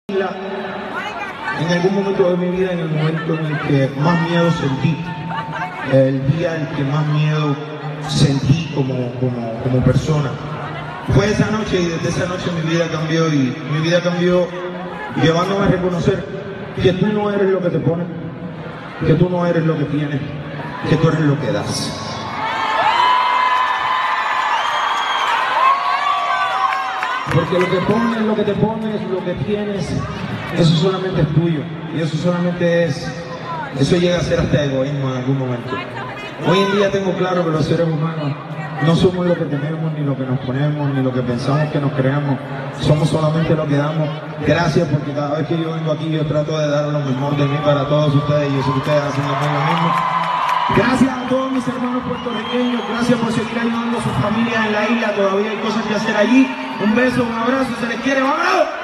En algún momento de mi vida, en el momento en el que más miedo sentí, el día en que más miedo sentí como persona, fue esa noche, y desde esa noche mi vida cambió, y mi vida cambió llevándome a reconocer que tú no eres lo que te pones, que tú no eres lo que tienes, que tú eres lo que das. Porque lo que pones, lo que te pones, lo que tienes, eso solamente es tuyo. Y eso solamente eso llega a ser hasta egoísmo en algún momento. Hoy en día tengo claro que los seres humanos no somos lo que tenemos, ni lo que nos ponemos, ni lo que pensamos que nos creamos. Somos solamente lo que damos. Gracias, porque cada vez que yo vengo aquí yo trato de dar lo mejor de mí para todos ustedes, y yo sé que ustedes hacen también lo mismo. Gracias a todos mis hermanos puertorriqueños, gracias por seguir ayudando a sus familias en la isla. Todavía hay cosas que hacer allí. Un beso, un abrazo, se les quiere, ¡vámonos!